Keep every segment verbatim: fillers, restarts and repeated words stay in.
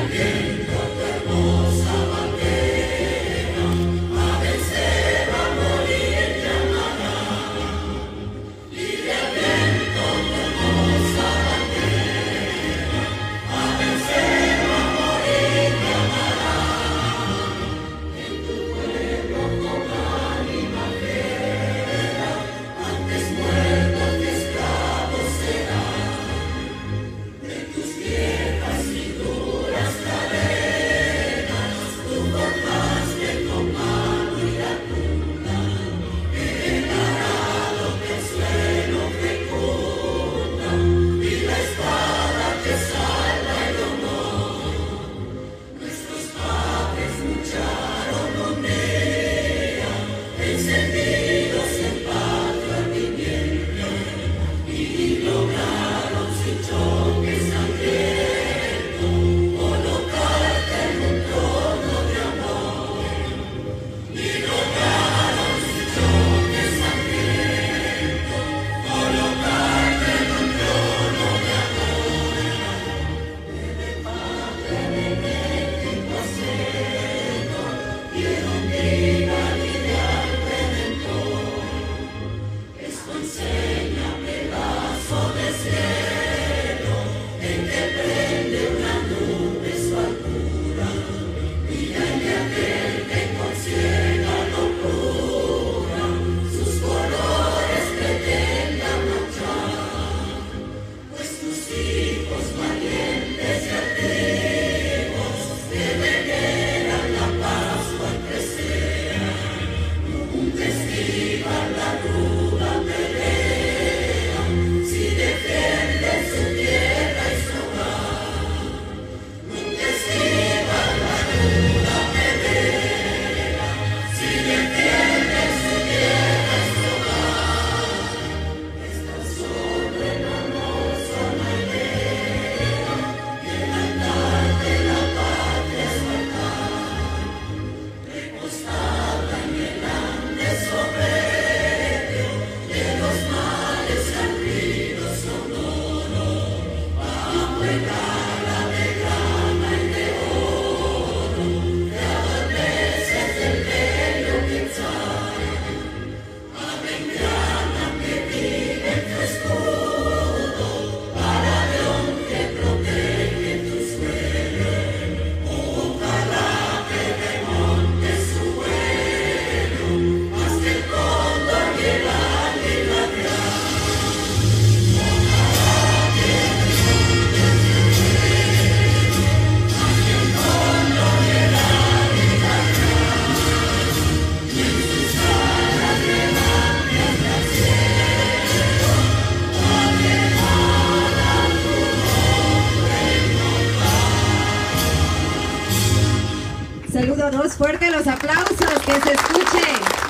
Saludos, fuerte los aplausos, que se escuche.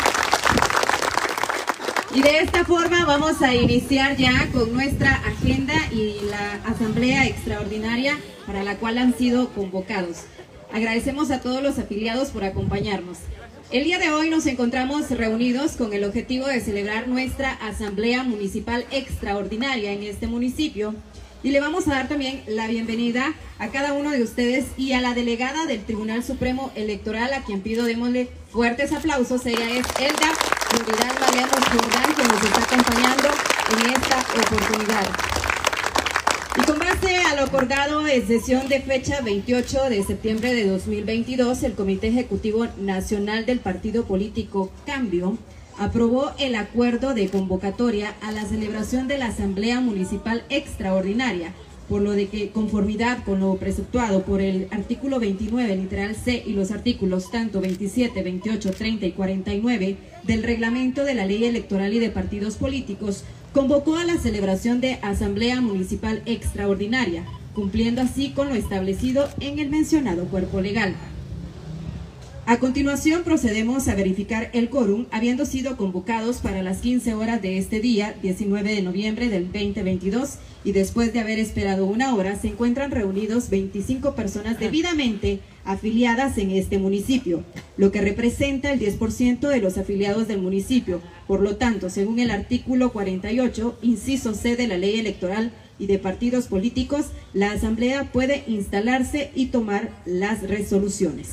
Y de esta forma vamos a iniciar ya con nuestra agenda y la asamblea extraordinaria para la cual han sido convocados. Agradecemos a todos los afiliados por acompañarnos. El día de hoy nos encontramos reunidos con el objetivo de celebrar nuestra asamblea municipal extraordinaria en este municipio. Y le vamos a dar también la bienvenida a cada uno de ustedes y a la delegada del Tribunal Supremo Electoral, a quien pido démosle fuertes aplausos. Ella es Elda Floridal Mariano Jordán, que nos está acompañando en esta oportunidad. Y con base a lo acordado en sesión de fecha veintiocho de septiembre de dos mil veintidós, el Comité Ejecutivo Nacional del Partido Político Cambio aprobó el acuerdo de convocatoria a la celebración de la Asamblea Municipal Extraordinaria, por lo de que, conformidad con lo preceptuado por el artículo veintinueve, literal C, y los artículos tanto veintisiete, veintiocho, treinta y cuarenta y nueve del reglamento de la Ley Electoral y de Partidos Políticos, convocó a la celebración de Asamblea Municipal Extraordinaria, cumpliendo así con lo establecido en el mencionado cuerpo legal. A continuación procedemos a verificar el quórum, habiendo sido convocados para las quince horas de este día, diecinueve de noviembre del veinte veintidós, y después de haber esperado una hora, se encuentran reunidos veinticinco personas debidamente afiliadas en este municipio, lo que representa el diez por ciento de los afiliados del municipio. Por lo tanto, según el artículo cuarenta y ocho, inciso C de la Ley Electoral, y de partidos políticos, la Asamblea puede instalarse y tomar las resoluciones.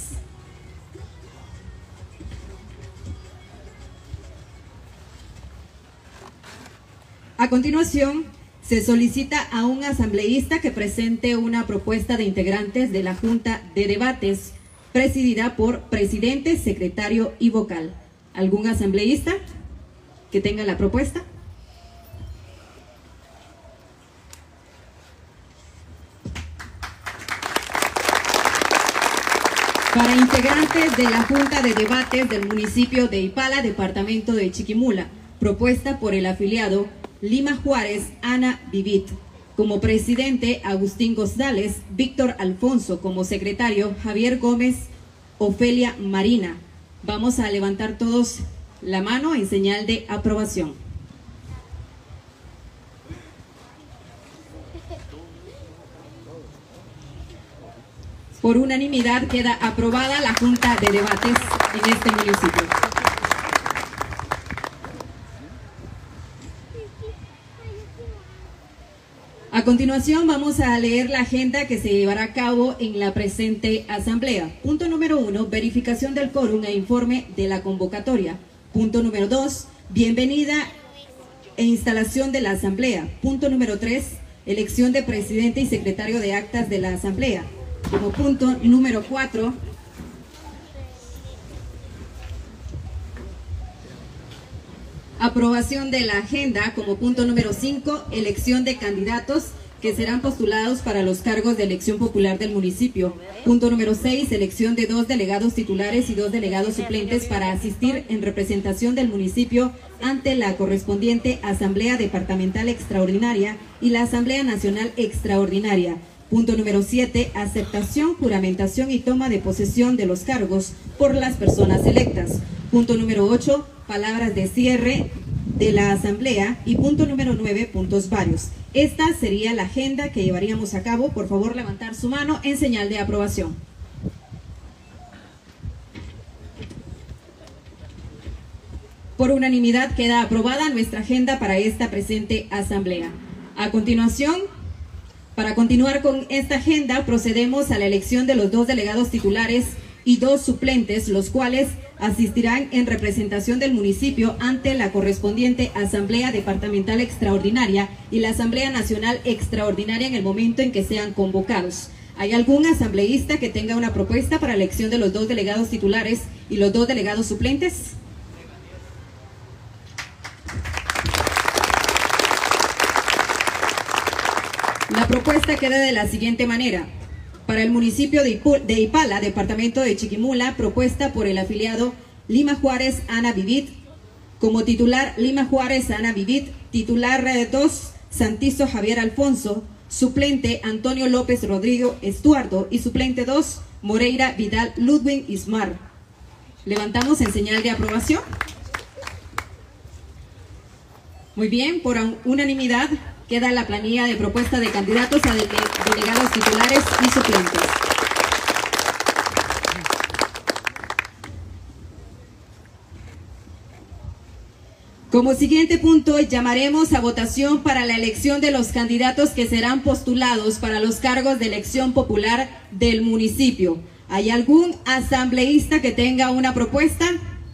A continuación, se solicita a un asambleísta que presente una propuesta de integrantes de la Junta de Debates, presidida por presidente, secretario y vocal. ¿Algún asambleísta que tenga la propuesta? Para integrantes de la Junta de Debates del municipio de Ipala, departamento de Chiquimula, propuesta por el afiliado Lima Juárez, Ana Vivit. Como presidente, Agustín González, Víctor Alfonso. Como secretario, Javier Gómez, Ofelia Marina. Vamos a levantar todos la mano en señal de aprobación. Por unanimidad queda aprobada la Junta de Debates en este municipio. A continuación vamos a leer la agenda que se llevará a cabo en la presente asamblea. Punto número uno, verificación del quórum e informe de la convocatoria. Punto número dos, bienvenida e instalación de la asamblea. Punto número tres, elección de presidente y secretario de actas de la asamblea. Como punto número cuatro, aprobación de la agenda. Como punto número cinco, elección de candidatos que serán postulados para los cargos de elección popular del municipio. Punto número seis, elección de dos delegados titulares y dos delegados suplentes para asistir en representación del municipio ante la correspondiente Asamblea Departamental Extraordinaria y la Asamblea Nacional Extraordinaria. Punto número siete, aceptación, juramentación y toma de posesión de los cargos por las personas electas. Punto número ocho, palabras de cierre de la asamblea. Y punto número nueve, puntos varios. Esta sería la agenda que llevaríamos a cabo. Por favor, levantar su mano en señal de aprobación. Por unanimidad queda aprobada nuestra agenda para esta presente asamblea. A continuación, para continuar con esta agenda, procedemos a la elección de los dos delegados titulares y dos suplentes, los cuales asistirán en representación del municipio ante la correspondiente Asamblea Departamental Extraordinaria y la Asamblea Nacional Extraordinaria en el momento en que sean convocados. ¿Hay algún asambleísta que tenga una propuesta para la elección de los dos delegados titulares y los dos delegados suplentes? La propuesta queda de la siguiente manera. Para el municipio de Ipala, departamento de Chiquimula, propuesta por el afiliado Lima Juárez, Ana Vivit. Como titular, Lima Juárez, Ana Vivit. Titular dos, Santizo Javier Alfonso. Suplente, Antonio López Rodrigo Estuardo. Y suplente dos, Moreira Vidal Ludwig Ismar. Levantamos en señal de aprobación. Muy bien, por unanimidad queda la planilla de propuesta de candidatos a delegados titulares y suplentes. Como siguiente punto, llamaremos a votación para la elección de los candidatos que serán postulados para los cargos de elección popular del municipio. ¿Hay algún asambleísta que tenga una propuesta?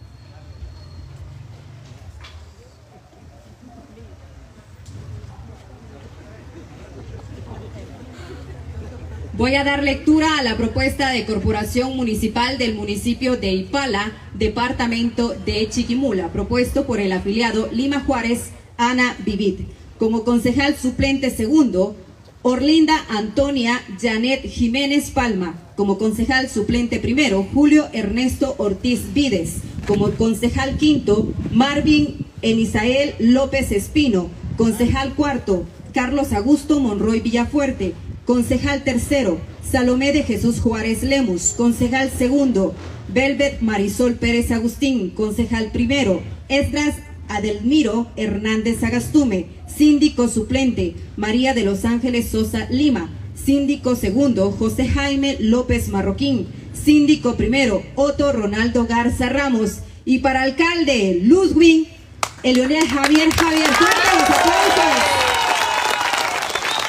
Voy a dar lectura a la propuesta de corporación municipal del municipio de Ipala, departamento de Chiquimula, propuesto por el afiliado Lima Juárez, Ana Vivit. Como concejal suplente segundo, Orlinda Antonia Janet Jiménez Palma. Como concejal suplente primero, Julio Ernesto Ortiz Vides. Como concejal quinto, Marvin Enisael López Espino. Concejal cuarto, Carlos Augusto Monroy Villafuerte. Concejal tercero, Salomé de Jesús Juárez Lemus. Concejal segundo, Velvet Marisol Pérez Agustín. Concejal primero, Esdras Adelmiro Hernández Agastume. Síndico suplente, María de los Ángeles Sosa Lima. Síndico segundo, José Jaime López Marroquín. Síndico primero, Otto Ronaldo Garza Ramos. Y para alcalde, Ludwig Elionel Javier Javier. ¡Fuerte los aplausos!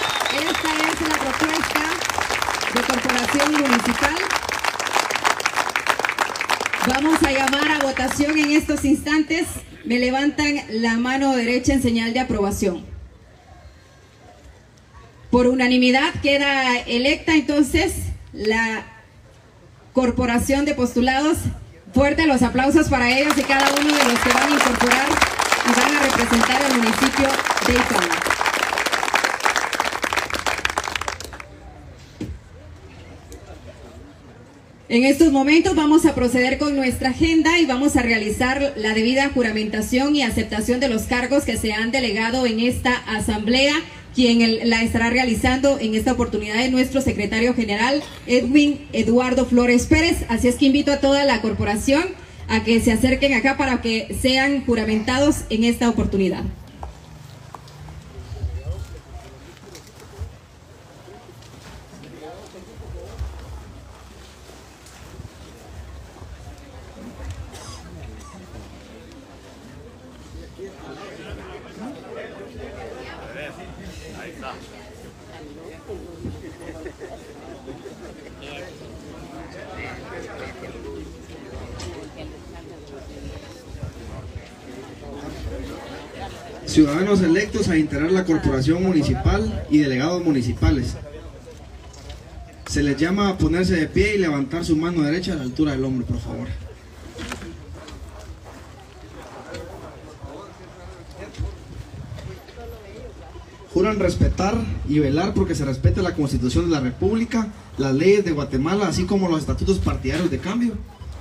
hace la propuesta de corporación municipal. Vamos a llamar a votación en estos instantes. Me levantan la mano derecha en señal de aprobación. Por unanimidad queda electa entonces la corporación de postulados. Fuerte los aplausos para ellos y cada uno de los que van a incorporar y van a representar al municipio de Ipala. En estos momentos vamos a proceder con nuestra agenda y vamos a realizar la debida juramentación y aceptación de los cargos que se han delegado en esta asamblea. Quien el, la estará realizando en esta oportunidad es nuestro secretario general, Edwin Eduardo Flores Pérez. Así es que invito a toda la corporación a que se acerquen acá para que sean juramentados en esta oportunidad. Ciudadanos electos a integrar la corporación municipal y delegados municipales. Se les llama a ponerse de pie y levantar su mano derecha a la altura del hombro, por favor. Juran respetar y velar porque se respete la Constitución de la República, las leyes de Guatemala, así como los estatutos partidarios de cambio.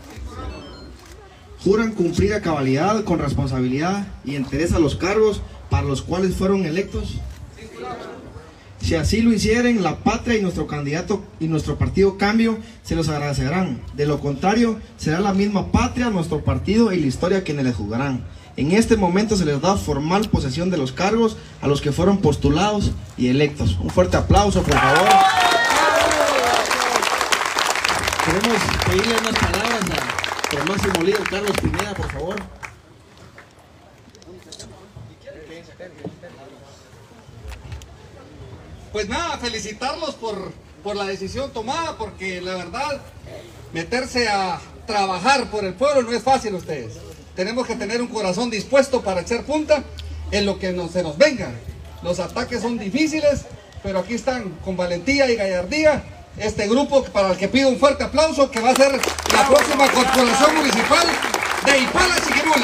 Juran cumplir a cabalidad, con responsabilidad y entereza los cargos para los cuales fueron electos. Si así lo hicieren, la patria y nuestro candidato y nuestro partido Cambio se los agradecerán. De lo contrario, será la misma patria, nuestro partido y la historia quienes les juzgarán. En este momento se les da formal posesión de los cargos a los que fueron postulados y electos. Un fuerte aplauso, por favor. Queremos pedirle unas palabras a el máximo líder Carlos Pineda, por favor. Pues nada, felicitarlos por, por la decisión tomada, porque la verdad, meterse a trabajar por el pueblo no es fácil ustedes. Tenemos que tener un corazón dispuesto para echar punta en lo que nos, se nos venga. Los ataques son difíciles, pero aquí están con valentía y gallardía este grupo para el que pido un fuerte aplauso, que va a ser la próxima corporación municipal de Ipala, Chiquimula.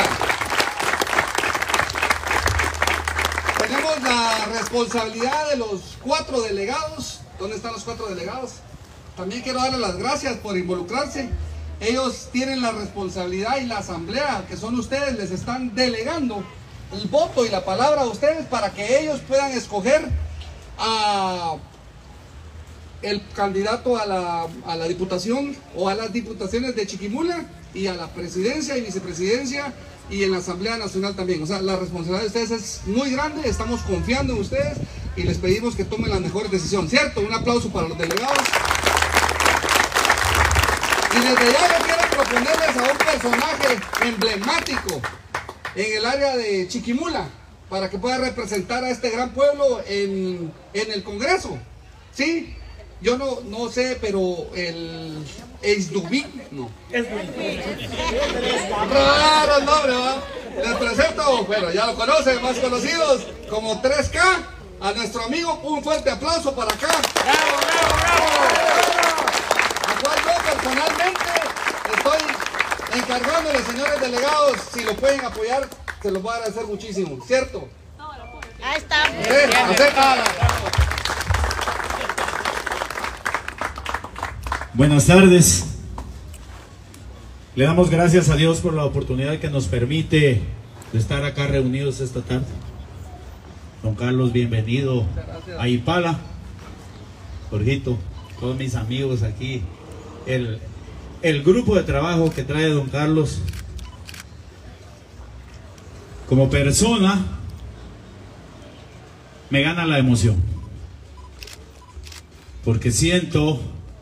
Tenemos la responsabilidad de los cuatro delegados. ¿Dónde están los cuatro delegados? También quiero darles las gracias por involucrarse. Ellos tienen la responsabilidad y la asamblea, que son ustedes, les están delegando el voto y la palabra a ustedes para que ellos puedan escoger a el candidato a la, a la diputación o a las diputaciones de Chiquimula y a la presidencia y vicepresidencia y en la Asamblea Nacional también. O sea, la responsabilidad de ustedes es muy grande, estamos confiando en ustedes y les pedimos que tomen las mejores decisiones, ¿cierto? Un aplauso para los delegados. Y desde ya yo quiero proponerles a un personaje emblemático en el área de Chiquimula para que pueda representar a este gran pueblo en, en el Congreso, ¿sí? Yo no, no sé, pero el Esdubí, no. Raro nombre, ¿va? Les presento, bueno, ya lo conocen, más conocidos como tres K. A nuestro amigo, un fuerte aplauso para acá. ¡Bravo, bravo, bravo! A cual yo personalmente estoy encargándole, señores delegados, si lo pueden apoyar, se los voy a agradecer muchísimo, ¿cierto? Ahí está. ¿Sí? ¿Acepta? Buenas tardes. Le damos gracias a Dios por la oportunidad que nos permite de estar acá reunidos esta tarde. Don Carlos, bienvenido a Ipala. Jorgito, todos mis amigos aquí, el, el grupo de trabajo que trae don Carlos. Como persona, me gana la emoción, porque siento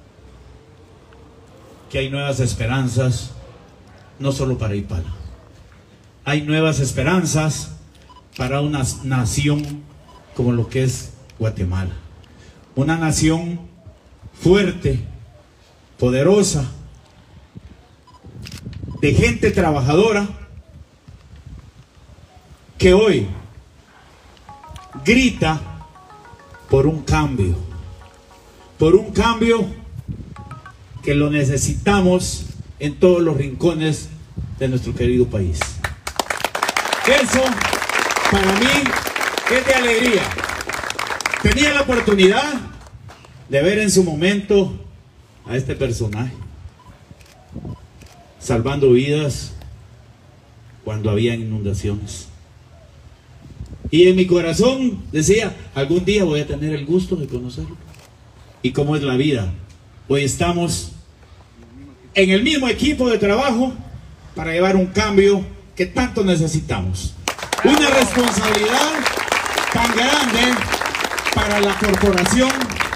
que hay nuevas esperanzas, no solo para Ipala. Hay nuevas esperanzas para una nación como lo que es Guatemala. una nación fuerte, poderosa, de gente trabajadora, que hoy grita por un cambio, por un cambio que lo necesitamos en todos los rincones de nuestro querido país. Eso para mí es de alegría. Tenía la oportunidad de ver en su momento a este personaje salvando vidas cuando había inundaciones. Y en mi corazón decía, algún día voy a tener el gusto de conocerlo. Y cómo es la vida. Hoy estamos en el mismo equipo de trabajo para llevar un cambio que tanto necesitamos. Una responsabilidad tan grande para la corporación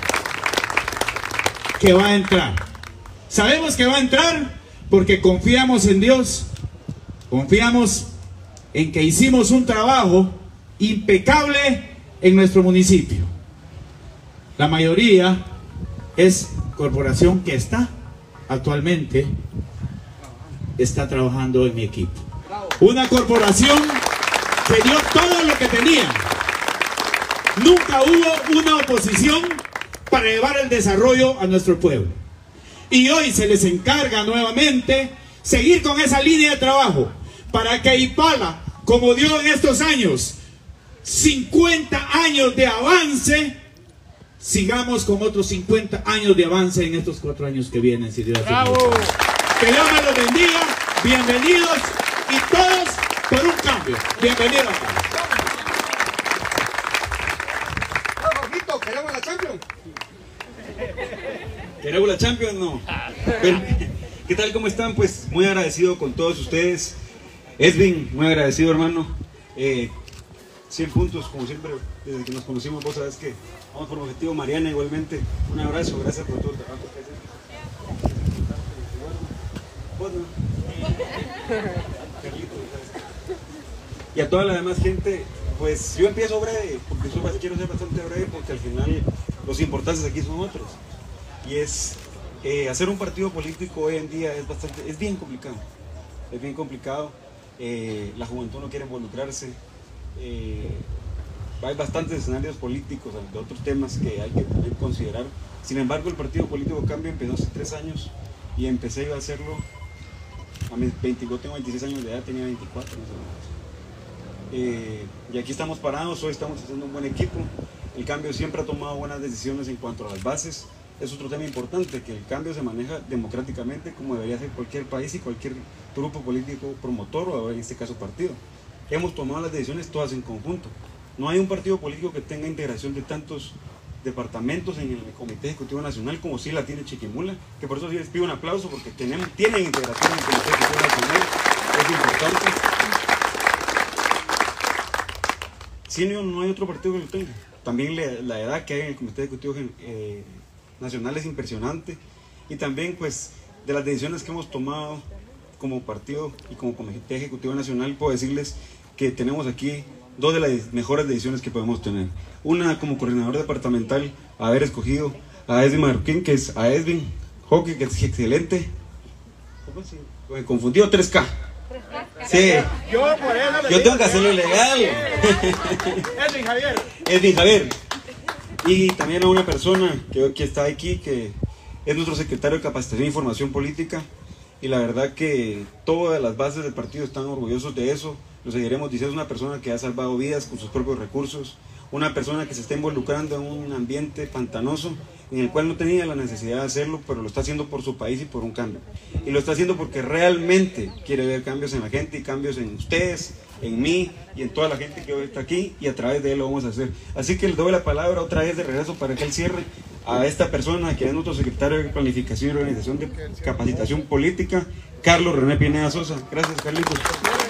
que va a entrar. Sabemos que va a entrar porque confiamos en Dios, confiamos en que hicimos un trabajo impecable en nuestro municipio. La mayoría es corporación que está actualmente está trabajando en mi equipo. Una corporación que dio todo lo que tenía. Nunca hubo una oposición para llevar el desarrollo a nuestro pueblo. Y hoy se les encarga nuevamente seguir con esa línea de trabajo para que Ipala, como dio en estos años cincuenta años de avance, sigamos con otros cincuenta años de avance en estos cuatro años que vienen, si Dios quiere. Que Dios me los bendiga, bienvenidos y todos por un cambio. Bienvenidos. ¿Queremos la Champions? ¿Queremos la Champions? No. Pero, ¿qué tal? ¿Cómo están? Pues muy agradecido con todos ustedes. Edwin, muy agradecido, hermano. Eh, cien puntos, como siempre, desde que nos conocimos, vos sabés que vamos por un objetivo. Mariana, igualmente, un abrazo, gracias por todo el trabajo que haces. ¿Vos no? Y a toda la demás gente, pues yo empiezo breve, porque yo quiero ser bastante breve, porque al final los importantes aquí son otros. Y es, eh, hacer un partido político hoy en día es bastante, es bien complicado. Es bien complicado, eh, la juventud no quiere involucrarse, eh, hay bastantes escenarios políticos, de otros temas que hay que considerar. Sin embargo, el partido político Cambio empezó hace tres años y empecé a hacerlo a mis veinte, yo tengo veintiséis años de edad, tenía veinticuatro más o menos. Eh, y aquí estamos parados, hoy estamos haciendo un buen equipo. El Cambio siempre ha tomado buenas decisiones en cuanto a las bases. Es otro tema importante, que el Cambio se maneja democráticamente como debería ser cualquier país y cualquier grupo político promotor o en este caso partido. Hemos tomado las decisiones todas en conjunto. No hay un partido político que tenga integración de tantos departamentos en el Comité Ejecutivo Nacional como sí la tiene Chiquimula, que por eso sí les pido un aplauso porque tenemos, tienen integración en el Comité Ejecutivo Nacional, es importante. Sí, no, no hay otro partido que lo tenga. También la, la edad que hay en el Comité Ejecutivo eh, Nacional es impresionante, y también pues de las decisiones que hemos tomado como partido y como Comité Ejecutivo Nacional, puedo decirles que tenemos aquí dos de las mejores decisiones que podemos tener. Una, como coordinador departamental, haber escogido a Edwin Marroquín, que es a Edwin Hockey, que es excelente. ¿Cómo se? Me confundió, tres K. Sí, yo, por eso yo tengo que hacerlo legal. Edwin Javier. Edwin Javier. Y también a una persona que, que está aquí, que es nuestro secretario de Capacitación e Información Política, y la verdad que todas las bases del partido están orgullosos de eso. Lo seguiremos diciendo, es una persona que ha salvado vidas con sus propios recursos, una persona que se está involucrando en un ambiente pantanoso en el cual no tenía la necesidad de hacerlo, pero lo está haciendo por su país y por un cambio. Y lo está haciendo porque realmente quiere ver cambios en la gente y cambios en ustedes, en mí y en toda la gente que hoy está aquí, y a través de él lo vamos a hacer. Así que les doy la palabra otra vez de regreso para que él cierre a esta persona que es nuestro secretario de Planificación y Organización de Capacitación Política, Carlos René Pineda Sosa. Gracias, Carlitos.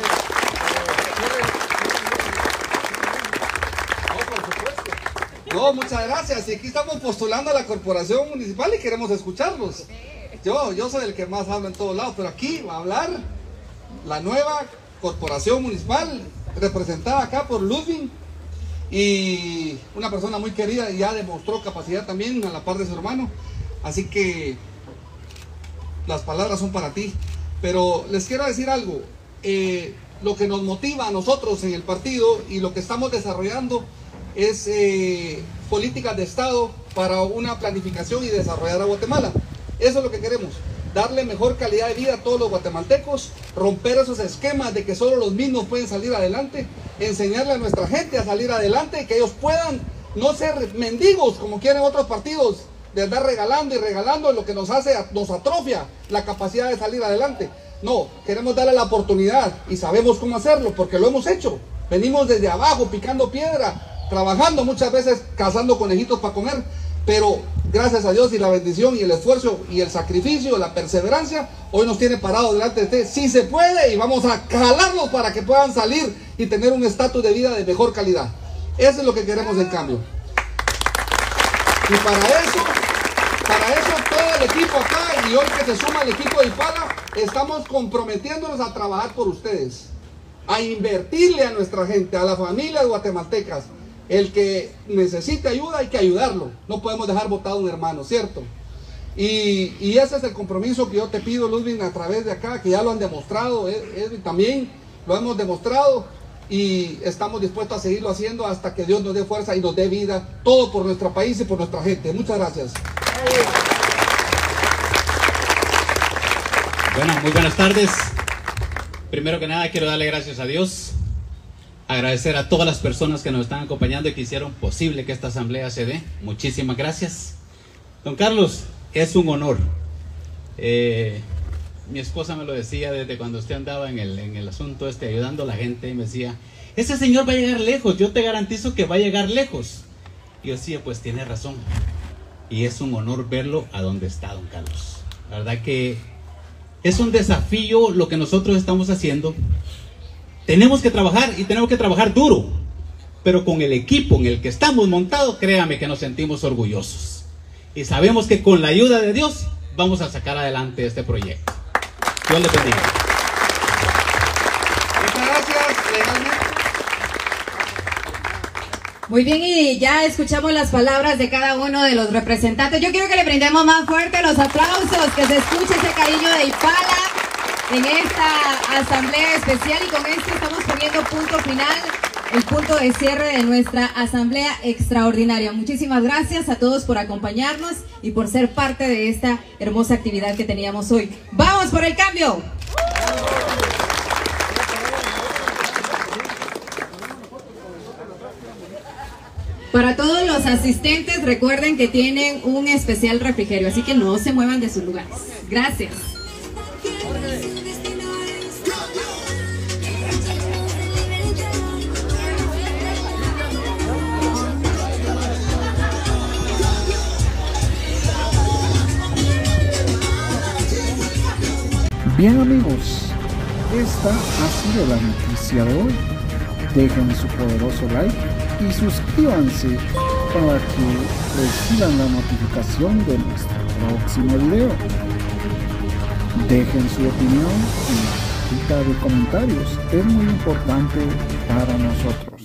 No, muchas gracias. Y aquí estamos postulando a la corporación municipal y queremos escucharlos. Yo, yo soy el que más habla en todos lados, pero aquí va a hablar la nueva corporación municipal, representada acá por Ludwig. y una persona muy querida, y ya demostró capacidad también a la par de su hermano. Así que las palabras son para ti. Pero les quiero decir algo, eh, lo que nos motiva a nosotros en el partido y lo que estamos desarrollando es eh, políticas de Estado para una planificación y desarrollar a Guatemala. Eso es lo que queremos, darle mejor calidad de vida a todos los guatemaltecos, romper esos esquemas de que solo los mismos pueden salir adelante, enseñarle a nuestra gente a salir adelante, que ellos puedan no ser mendigos como quieren otros partidos, de andar regalando y regalando, lo que nos hace, nos atrofia la capacidad de salir adelante. No, queremos darle la oportunidad y sabemos cómo hacerlo porque lo hemos hecho. Venimos desde abajo picando piedra, trabajando muchas veces, cazando conejitos para comer, pero gracias a Dios y la bendición y el esfuerzo y el sacrificio, la perseverancia, hoy nos tiene parado delante de usted. Sí se puede, y vamos a jalarlos para que puedan salir y tener un estatus de vida de mejor calidad. Eso es lo que queremos en cambio. Y para eso, para eso todo el equipo acá, y hoy que se suma el equipo de Ipala, estamos comprometiéndonos a trabajar por ustedes, a invertirle a nuestra gente, a las familias guatemaltecas. El que necesite ayuda hay que ayudarlo, no podemos dejar botado a un hermano, ¿cierto? Y, y ese es el compromiso que yo te pido, Ludwig, a través de acá, que ya lo han demostrado, Edwin también lo hemos demostrado, y estamos dispuestos a seguirlo haciendo hasta que Dios nos dé fuerza y nos dé vida, todo por nuestro país y por nuestra gente. Muchas gracias. Bueno, muy buenas tardes. Primero que nada quiero darle gracias a Dios, agradecer a todas las personas que nos están acompañando y que hicieron posible que esta asamblea se dé. Muchísimas gracias. Don Carlos, es un honor. Eh, mi esposa me lo decía desde cuando usted andaba en el, en el asunto este, ayudando a la gente, y me decía, ese señor va a llegar lejos, yo te garantizo que va a llegar lejos. Y yo decía, pues tiene razón. Y es un honor verlo a donde está, don Carlos. La verdad que es un desafío lo que nosotros estamos haciendo. Tenemos que trabajar y tenemos que trabajar duro, pero con el equipo en el que estamos montados, créame que nos sentimos orgullosos. Y sabemos que con la ayuda de Dios vamos a sacar adelante este proyecto. Dios les bendiga. Muchas gracias. Legalmente. Muy bien, y ya escuchamos las palabras de cada uno de los representantes. Yo quiero que le brindemos más fuerte los aplausos, que se escuche ese cariño de Ipala en esta asamblea especial, y con esto estamos poniendo punto final, el punto de cierre de nuestra asamblea extraordinaria. Muchísimas gracias a todos por acompañarnos y por ser parte de esta hermosa actividad que teníamos hoy. ¡Vamos por el cambio! Para todos los asistentes, recuerden que tienen un especial refrigerio, así que no se muevan de sus lugares. Gracias. Bien amigos, esta ha sido la noticia de hoy. Dejen su poderoso like y suscríbanse para que reciban la notificación de nuestro próximo video. Dejen su opinión en la cajita de comentarios, es muy importante para nosotros.